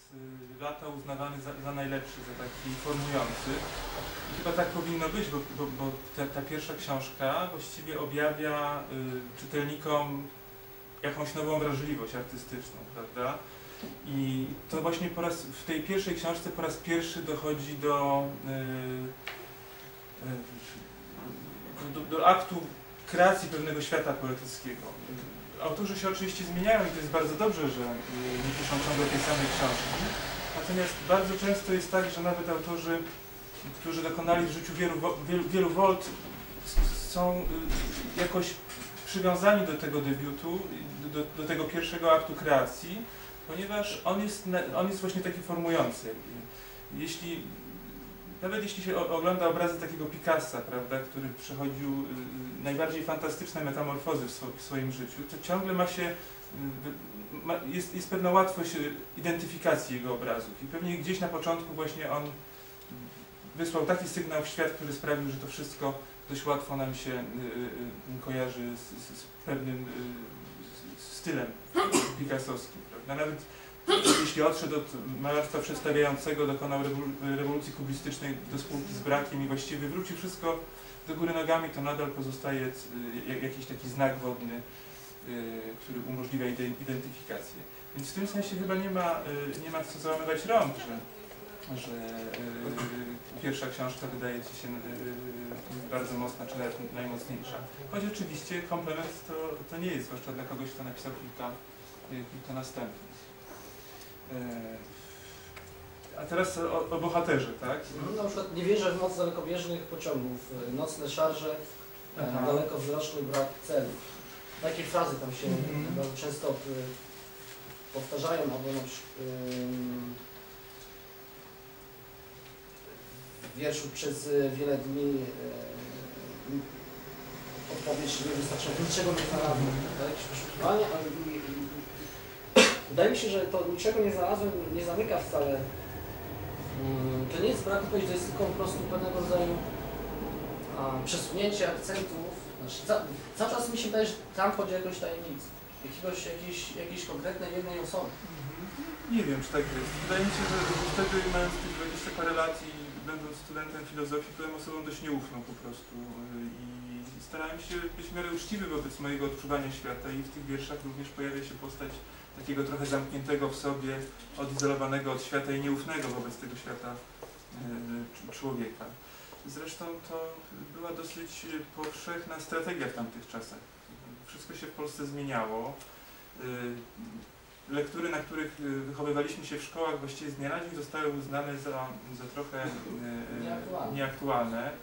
lata uznawany za najlepszy, za taki formujący. I chyba tak powinno być, bo ta pierwsza książka właściwie objawia czytelnikom jakąś nową wrażliwość artystyczną, prawda? I to właśnie w tej pierwszej książce po raz pierwszy dochodzi do aktu kreacji pewnego świata poetyckiego. Autorzy się oczywiście zmieniają i to jest bardzo dobrze, że nie piszą ciągle tej samej książki. Natomiast bardzo często jest tak, że nawet autorzy, którzy dokonali w życiu wielu wolt, są jakoś przywiązani do tego debiutu, do tego pierwszego aktu kreacji, ponieważ on jest właśnie taki formujący. Nawet jeśli się ogląda obrazy takiego Picassa, prawda, który przechodził najbardziej fantastyczne metamorfozy w swoim życiu, to ciągle jest pewna łatwość identyfikacji jego obrazów. I pewnie gdzieś na początku właśnie on wysłał taki sygnał w świat, który sprawił, że to wszystko dość łatwo nam się kojarzy z pewnym stylem picassowskim, prawda? Nawet jeśli odszedł od malarstwa przedstawiającego, dokonał rewolucji kubistycznej do spółki z brakiem i właściwie wywrócił wszystko do góry nogami, to nadal pozostaje jakiś taki znak wodny, który umożliwia identyfikację. Więc w tym sensie chyba nie ma co załamywać rąk, że pierwsza książka wydaje ci się bardzo mocna, czy nawet najmocniejsza. Choć oczywiście komplement to nie jest, zwłaszcza dla kogoś, kto napisał kilka następnych. A teraz o bohaterze, tak? Na przykład nie wierzę w moc dalekobieżnych pociągów, nocne szarże, dalekowzroczny brak celu. Takie frazy tam się bardzo często powtarzają, albo na przykład w wierszu przez wiele dni odpowiedź nie wystarczy, niczego nie znalazłem. Jakieś poszukiwanie, ale wydaje mi się, że to niczego nie znalazłem, nie zamyka wcale. To nie jest brak odpowiedzi, to jest tylko po prostu pewnego rodzaju przesunięcie akcentów. Znaczy, cały czas mi się wydaje, że tam chodzi o jakąś tajemnicę, jakiejś konkretnej jednej osoby. Nie wiem, czy tak jest. Wydaje mi się, że wtedy, mając tych 20 parę lat i będąc studentem filozofii, byłem osobą dość nieufną po prostu i starałem się być w miarę uczciwy wobec mojego odczuwania świata i w tych wierszach również pojawia się postać takiego trochę zamkniętego w sobie, odizolowanego od świata i nieufnego wobec tego świata człowieka. Zresztą to była dosyć powszechna strategia w tamtych czasach. Wszystko się w Polsce zmieniało. Lektury, na których wychowywaliśmy się w szkołach, właściwie z dnia na dzień zostały uznane za trochę nieaktualne.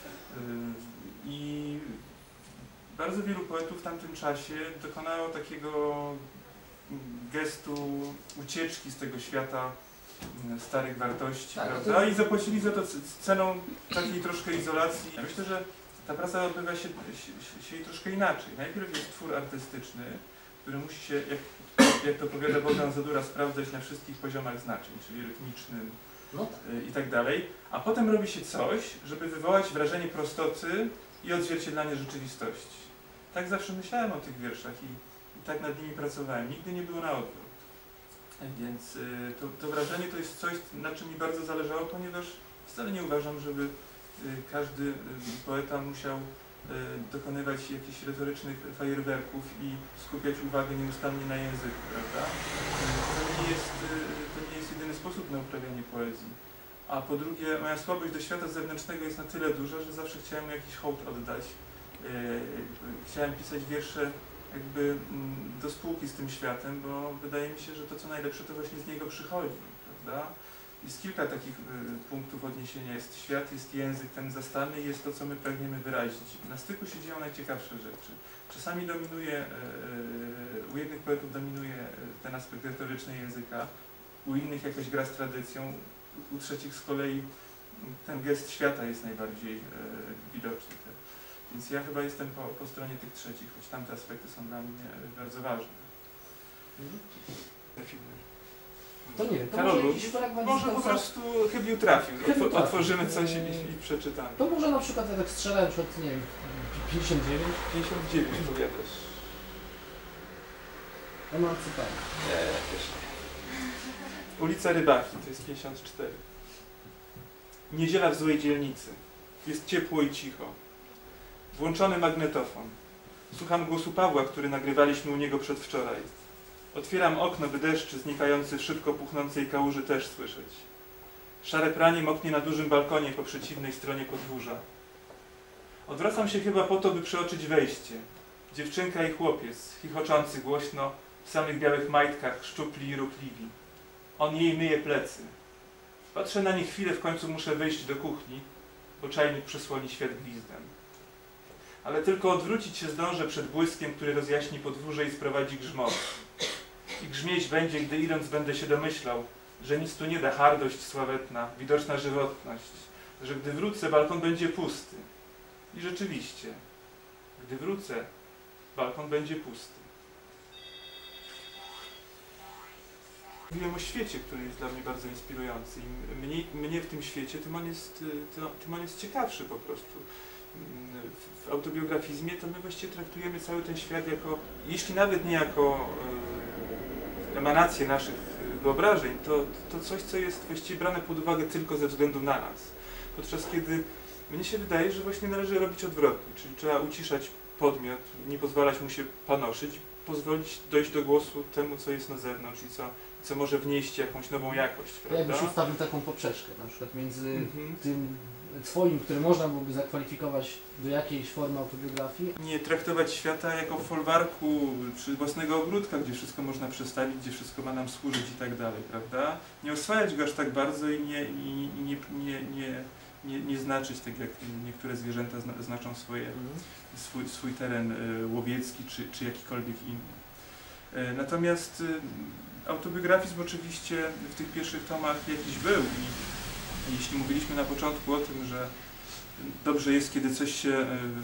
I bardzo wielu poetów w tamtym czasie dokonało takiego gestu ucieczki z tego świata starych wartości, tak, prawda? I zapłacili za to ceną takiej troszkę izolacji. Ja myślę, że ta praca odbywa się troszkę inaczej. Najpierw jest twór artystyczny, który musi się, jak to powiada Bogdan Zadura, sprawdzać na wszystkich poziomach znaczeń, czyli rytmicznym i tak dalej, a potem robi się coś, żeby wywołać wrażenie prostoty i odzwierciedlanie rzeczywistości. Tak zawsze myślałem o tych wierszach i tak nad nimi pracowałem. Nigdy nie było na odwrót. Więc to wrażenie to jest coś, na czym mi bardzo zależało, ponieważ wcale nie uważam, żeby każdy poeta musiał dokonywać jakichś retorycznych fajerwerków i skupiać uwagę nieustannie na języku, prawda? To nie jest jedyny sposób na uprawianie poezji. A po drugie, moja słabość do świata zewnętrznego jest na tyle duża, że zawsze chciałem mu jakiś hołd oddać. Chciałem pisać wiersze jakby do spółki z tym światem, bo wydaje mi się, że to co najlepsze to właśnie z niego przychodzi, prawda? Jest kilka takich punktów odniesienia. Jest świat, jest język ten zastany i jest to, co my pragniemy wyrazić. Na styku się dzieją najciekawsze rzeczy. Czasami u jednych poetów dominuje ten aspekt retoryczny języka, u innych jakoś gra z tradycją, u trzecich z kolei ten gest świata jest najbardziej widoczny. Więc ja chyba jestem po stronie tych trzecich, choć tamte aspekty są dla mnie bardzo ważne. To nie wiem, to Karolu, może po prostu chybił trafił. Otworzymy coś i przeczytamy. To może na przykład, ja tak strzelałem, nie wiem, 59? 59 powiadasz. Emancypacja. Nie, też nie. Ulica Rybaki, to jest 54. Niedziela w złej dzielnicy. Jest ciepło i cicho. Włączony magnetofon. Słucham głosu Pawła, który nagrywaliśmy u niego przedwczoraj. Otwieram okno, by deszcz znikający w szybko puchnącej kałuży też słyszeć. Szare pranie moknie na dużym balkonie po przeciwnej stronie podwórza. Odwracam się chyba po to, by przeoczyć wejście. Dziewczynka i chłopiec, chichoczący głośno, w samych białych majtkach, szczupli i ruchliwi. On jej myje plecy. Patrzę na nie chwilę, w końcu muszę wyjść do kuchni, bo czajnik przysłoni świat gwizdem. Ale tylko odwrócić się zdążę przed błyskiem, który rozjaśni podwórze i sprowadzi grzmot. I grzmieć będzie, gdy idąc będę się domyślał, że nic tu nie da hardość sławetna, widoczna żywotność, że gdy wrócę, balkon będzie pusty. I rzeczywiście, gdy wrócę, balkon będzie pusty. Mówiłem o świecie, który jest dla mnie bardzo inspirujący. Im mnie w tym świecie, tym on jest ciekawszy po prostu. W autobiografizmie to my właściwie traktujemy cały ten świat jako, jeśli nawet nie jako emanację naszych wyobrażeń, to coś, co jest właściwie brane pod uwagę tylko ze względu na nas. Podczas kiedy mnie się wydaje, że właśnie należy robić odwrotnie, czyli trzeba uciszać podmiot, nie pozwalać mu się panoszyć, pozwolić dojść do głosu temu, co jest na zewnątrz i co może wnieść jakąś nową jakość, prawda? Jakbyś ustawił taką poprzeczkę, na przykład między tym twoim, który można byłoby zakwalifikować do jakiejś formy autobiografii. Nie traktować świata jako folwarku czy własnego ogródka, gdzie wszystko można przestawić, gdzie wszystko ma nam służyć i tak dalej, prawda? Nie oswajać go aż tak bardzo i nie znaczyć, tak jak niektóre zwierzęta znaczą swój teren łowiecki czy jakikolwiek inny. Natomiast autobiografizm oczywiście w tych pierwszych tomach jakiś był i jeśli mówiliśmy na początku o tym, że dobrze jest, kiedy coś się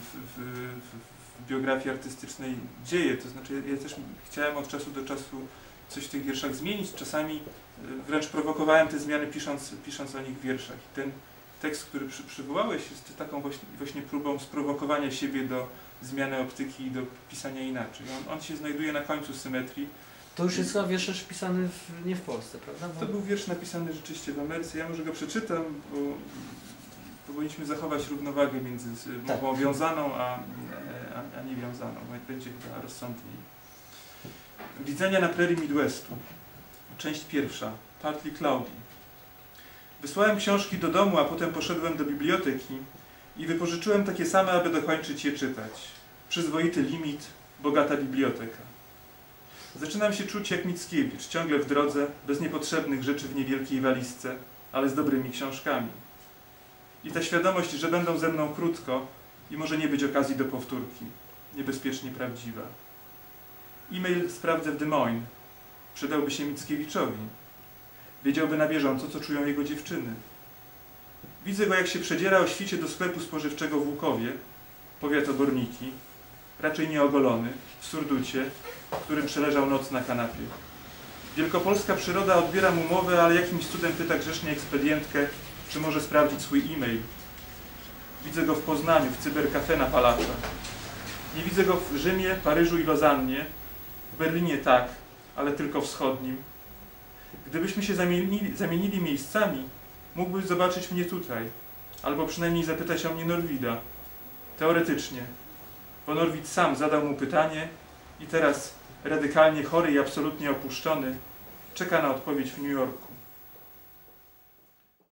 w biografii artystycznej dzieje, to znaczy ja też chciałem od czasu do czasu coś w tych wierszach zmienić, czasami wręcz prowokowałem te zmiany pisząc o nich w wierszach. I ten tekst, który przywołałeś, jest taką właśnie próbą sprowokowania siebie do zmiany optyki i do pisania inaczej. On się znajduje na końcu symetrii. To już jest chyba wiersz pisany nie w Polsce, prawda? To był wiersz napisany rzeczywiście w Ameryce. Ja może go przeczytam, bo powinniśmy zachować równowagę między mową wiązaną a niewiązaną. Będzie chyba rozsądniej. Widzenia na prerii Midwestu. Część pierwsza. Partly Cloudy. Wysłałem książki do domu, a potem poszedłem do biblioteki i wypożyczyłem takie same, aby dokończyć je czytać. Przyzwoity limit, bogata biblioteka. Zaczynam się czuć jak Mickiewicz, ciągle w drodze, bez niepotrzebnych rzeczy w niewielkiej walizce, ale z dobrymi książkami. I ta świadomość, że będą ze mną krótko i może nie być okazji do powtórki, niebezpiecznie prawdziwa. E-mail sprawdzę w Des Moines. Przydałby się Mickiewiczowi. Wiedziałby na bieżąco, co czują jego dziewczyny. Widzę go, jak się przedziera o świcie do sklepu spożywczego w Łukowie, powiat Oborniki, raczej nieogolony, w surducie, w którym przeleżał noc na kanapie. Wielkopolska przyroda odbiera mu mowę, ale jakimś cudem pyta grzecznie ekspedientkę, czy może sprawdzić swój e-mail. Widzę go w Poznaniu, w cybercafe na Palacza. Nie widzę go w Rzymie, Paryżu i Lozannie. W Berlinie tak, ale tylko wschodnim. Gdybyśmy się zamienili miejscami, mógłby zobaczyć mnie tutaj, albo przynajmniej zapytać o mnie Norwida. Teoretycznie, bo Norwid sam zadał mu pytanie i teraz, radykalnie chory i absolutnie opuszczony, czeka na odpowiedź w New Yorku.